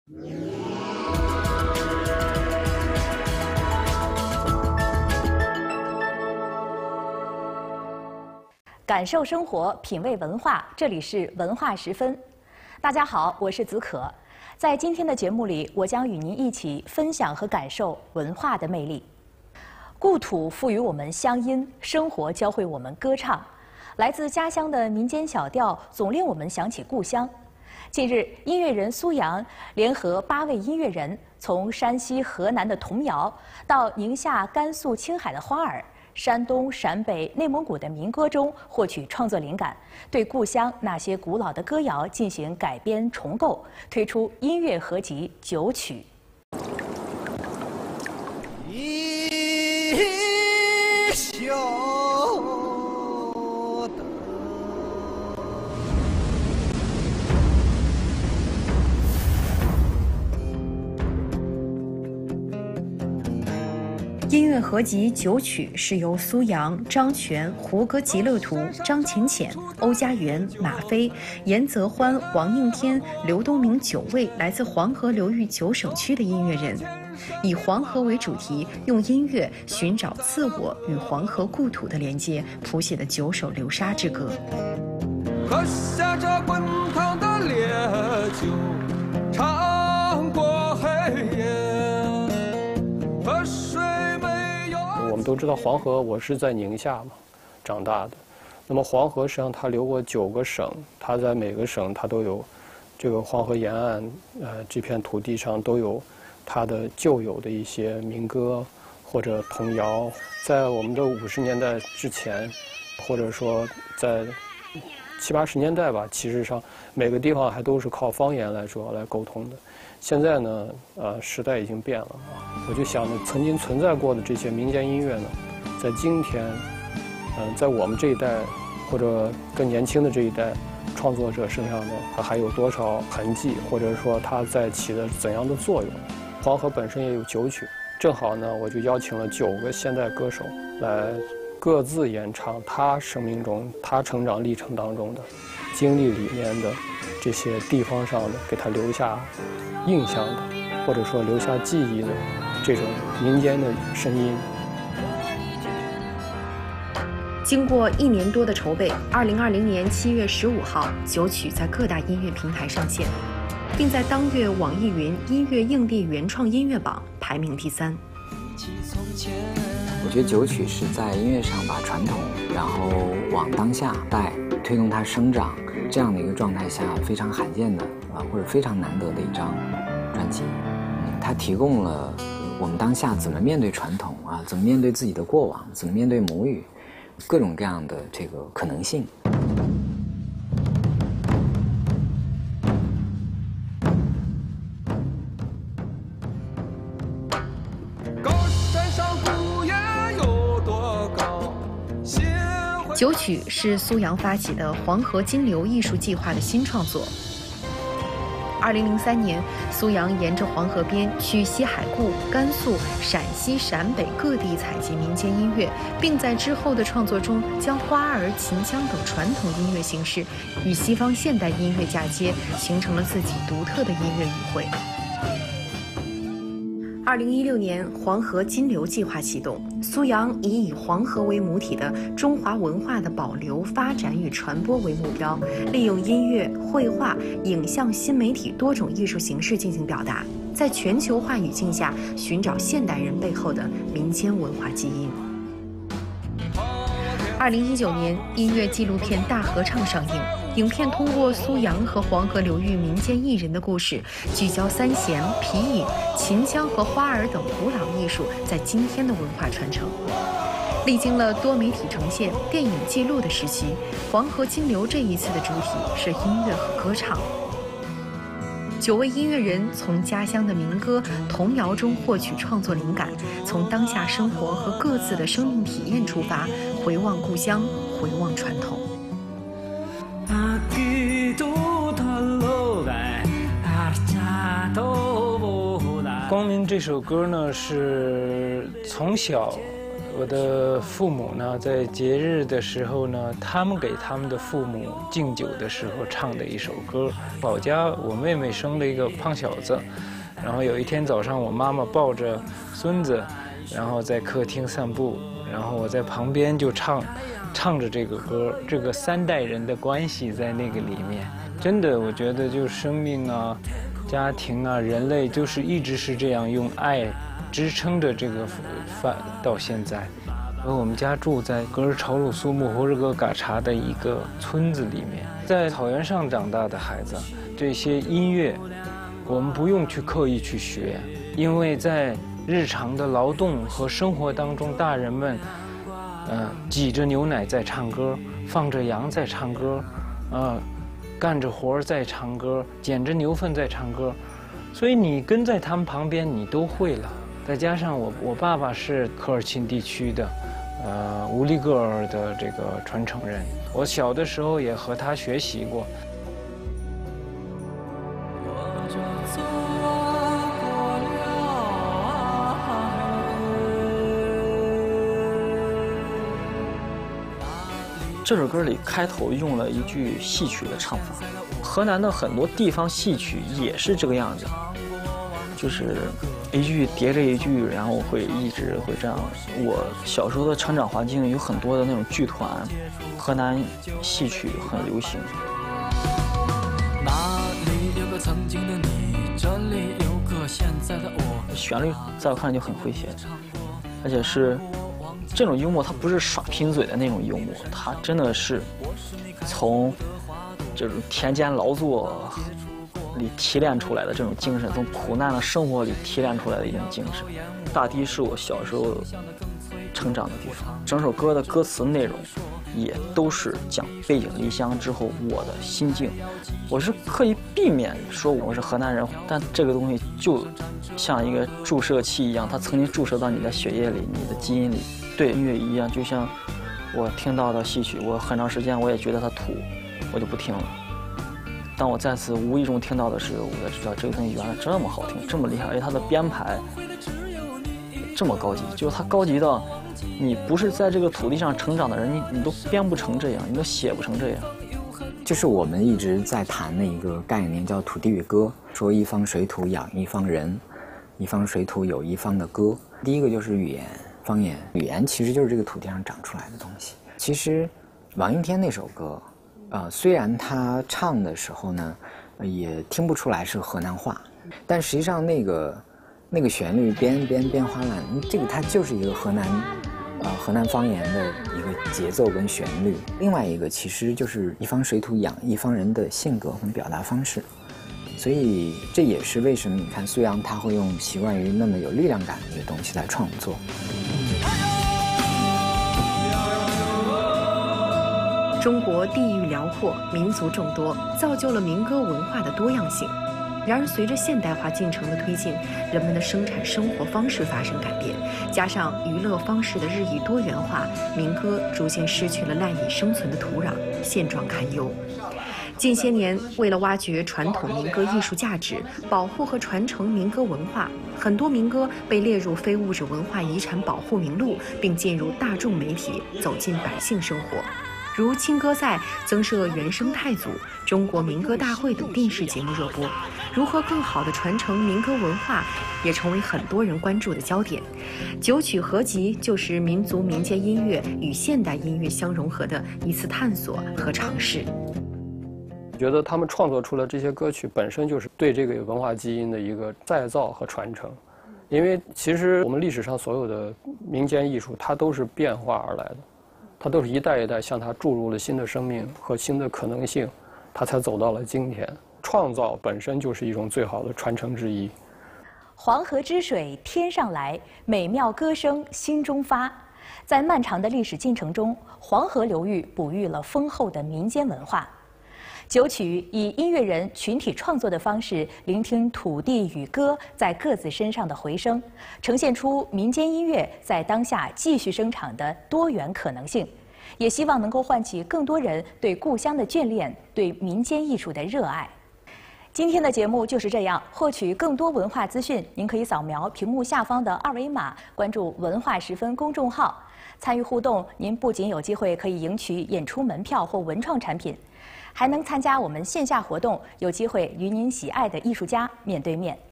感受生活，品味文化，这里是文化时分。大家好，我是子可。在今天的节目里，我将与您一起分享和感受文化的魅力。故土赋予我们乡音，生活教会我们歌唱。来自家乡的民间小调，总令我们想起故乡。近日，音乐人苏阳联合8位音乐人，从山西、河南的童谣，到宁夏、甘肃、青海的花儿，山东、陕北、内蒙古的民歌中获取创作灵感，对故乡那些古老的歌谣进行改编重构，推出音乐合集9曲。 一笑的音乐合集9曲是由苏阳、张全、胡歌极乐图、张勤浅、欧家园、马飞、严泽欢、王应天、刘东明9位来自黄河流域9省区的音乐人，以黄河为主题，用音乐寻找自我与黄河故土的连接，谱写的9首流沙之歌。 喝下这滚烫的烈酒，尝过黑夜，河水没有。 我们都知道黄河，我是在宁夏嘛长大的。那么黄河实际上它流过9个省，它在每个省它都有这个黄河沿岸，这片土地上都有它的旧有的一些民歌或者童谣。在我们的50年代之前，或者说在70、80年代吧，其实上每个地方还都是靠方言来主要来沟通的。现在呢，时代已经变了啊，我就想呢，曾经存在过的这些民间音乐呢，在今天，在我们这一代或者更年轻的这一代创作者身上呢，它还有多少痕迹，或者说它在起的怎样的作用？黄河本身也有9曲，正好呢，我就邀请了9个现代歌手来各自演唱他生命中、他成长历程当中的经历里面的这些地方上的给他留下印象的，或者说留下记忆的这种民间的声音。 经过1年多的筹备，2020年7月15号，9曲在各大音乐平台上线，并在当月网易云音乐硬地原创音乐榜排名第3。 我觉得9曲是在音乐上把传统，然后往当下带，推动它生长，这样的一个状态下非常罕见的或者非常难得的一张专辑。它提供了我们当下怎么面对传统怎么面对自己的过往，怎么面对母语，各种各样的这个可能性。 9曲是苏阳发起的黄河金流艺术计划的新创作。2003年，苏阳沿着黄河边去西海固、甘肃、陕西、陕北各地采集民间音乐，并在之后的创作中将花儿、秦腔等传统音乐形式与西方现代音乐嫁接，形成了自己独特的音乐语汇。2016年，黄河金流计划启动，苏阳以黄河为母体的中华文化的保留、发展与传播为目标，利用音乐、绘画、影像、新媒体多种艺术形式进行表达，在全球化语境下寻找现代人背后的民间文化基因。2019年，音乐纪录片《大合唱》上映。影片通过苏阳和黄河流域民间艺人的故事，聚焦三弦、皮影、秦腔和花儿等古老艺术在今天的文化传承。历经了多媒体呈现、电影记录的时期，黄河金流这一次的主体是音乐和歌唱。9位音乐人从家乡的民歌、童谣中获取创作灵感，从当下生活和各自的生命体验出发，回望故乡，回望传统。 光明这首歌呢，是从小我的父母呢，在节日的时候呢，他们给他们的父母敬酒的时候唱的一首歌。老家我妹妹生了一个胖小子，然后有一天早上，我妈妈抱着孙子，然后在客厅散步，然后我在旁边就唱着这个歌，这个3代人的关系在那个里面。真的，我觉得就是生命啊、家庭啊、人类，就是一直是这样用爱支撑着这个到现在。我们家住在格尔朝鲁苏木呼日格嘎查的一个村子里面，在草原上长大的孩子，这些音乐我们不用去刻意去学，因为在日常的劳动和生活当中，大人们挤着牛奶在唱歌，放着羊在唱歌，干着活在唱歌，捡着牛粪在唱歌，所以你跟在他们旁边，你都会了。再加上我爸爸是科尔沁地区的，乌里格尔的这个传承人，我小的时候也和他学习过。 这首歌里开头用了一句戏曲的唱法，河南的很多地方戏曲也是这个样子，就是一句叠着一句，然后一直会这样。我小时候的成长环境有很多的那种剧团，河南戏曲很流行。 那里有个曾经的你，这里有个现在的我。 旋律在我看来就很诙谐，而且是这种幽默，它不是耍贫嘴的那种幽默，它真的是从这种田间劳作里提炼出来的这种精神，从苦难的生活里提炼出来的一种精神。大堤是我小时候成长的地方，整首歌的歌词内容也都是讲背井离乡之后我的心境。我是刻意避免说我是河南人，但这个东西就像一个注射器一样，它曾经注射到你的血液里，你的基因里。对音乐一样，就像我听到的戏曲，我很长时间我也觉得它土，我就不听了。当我再次无意中听到的时候，我才知道这个东西原来这么好听，这么厉害，而且它的编排这么高级，就是它高级到你不是在这个土地上成长的人，你都编不成这样，你都写不成这样。 就是我们一直在谈的一个概念叫土地与歌，说一方水土养一方人，一方水土有一方的歌。第一个就是语言。方言，语言其实就是这个土地上长出来的东西。其实，王英天那首歌，虽然他唱的时候呢，也听不出来是河南话，但实际上那个旋律边花烂，这个它就是一个河南方言的一个节奏跟旋律。另外一个其实就是一方水土养一方人的性格和表达方式。所以这也是为什么你看苏阳他会用习惯于那么有力量感的一个东西来创作。 中国地域辽阔，民族众多，造就了民歌文化的多样性。然而，随着现代化进程的推进，人们的生产生活方式发生改变，加上娱乐方式的日益多元化，民歌逐渐失去了赖以生存的土壤，现状堪忧。近些年，为了挖掘传统民歌艺术价值，保护和传承民歌文化，很多民歌被列入非物质文化遗产保护名录，并进入大众媒体，走进百姓生活。如青歌赛、增设原生态组、中国民歌大会等电视节目热播。如何更好地传承民歌文化，也成为很多人关注的焦点。九曲合集就是民族民间音乐与现代音乐相融合的一次探索和尝试。 我觉得他们创作出了这些歌曲本身就是对这个文化基因的一个再造和传承，因为其实我们历史上所有的民间艺术，它都是变化而来的，它都是一代一代向它注入了新的生命和新的可能性，它才走到了今天。创造本身就是一种最好的传承之一。 黄河之水天上来，美妙歌声心中发。在漫长的历史进程中，黄河流域哺育了丰厚的民间文化。九曲以音乐人群体创作的方式，聆听土地与歌在各自身上的回声，呈现出民间音乐在当下继续生长的多元可能性，也希望能够唤起更多人对故乡的眷恋，对民间艺术的热爱。今天的节目就是这样，获取更多文化资讯，您可以扫描屏幕下方的2维码，关注文化十分公众号。 参与互动，您不仅有机会可以赢取演出门票或文创产品，还能参加我们线下活动，有机会与您喜爱的艺术家面对面。